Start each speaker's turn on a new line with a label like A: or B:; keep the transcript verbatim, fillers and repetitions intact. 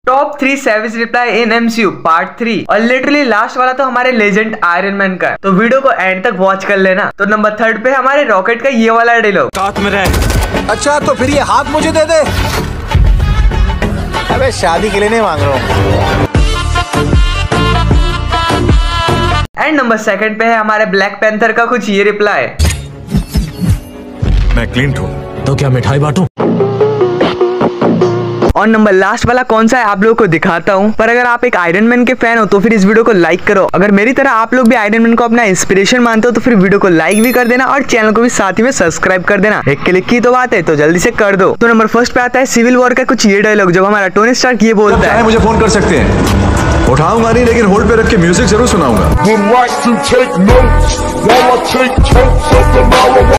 A: Top three savage reply in MCU part three. और literally last वाला तो हमारे लेजेंड आयरन मैन का है, तो वीडियो को एंड तक वॉच कर लेना। तो नंबर थर्ड पे हमारे रॉकेट का ये वाला डायलॉग, साथ में रह।
B: अच्छा तो फिर ये हाथ मुझे दे दे। अबे शादी के लिए नहीं मांग रहा हूँ।
A: एंड नंबर सेकंड पे है हमारे ब्लैक पैंथर का कुछ ये रिप्लाई,
C: मैं क्लिंट हूँ तो क्या मिठाई बांटूं?
A: और नंबर लास्ट वाला कौन सा है आप लोगों को दिखाता हूँ। पर अगर आप एक आयरन मैन के फैन हो तो फिर इस वीडियो को लाइक करो। अगर मेरी तरह आप लोग भी आयरन मैन को अपना इंस्पिरेशन मानते हो तो फिर वीडियो को लाइक भी कर देना और चैनल को भी साथ ही में सब्सक्राइब कर देना। एक क्लिक की तो बात है, तो जल्दी से कर दो। तो नंबर फर्स्ट पे आता है सिविल वॉर का कुछ ये डायलॉग, जब हमारा टोनी स्टार्क ये बोलता है,
C: मुझे फोन कर सकते हैं, उठाऊंगा नहीं लेकिन होल्ड पे रख के म्यूजिक जरूर सुनाऊंगा।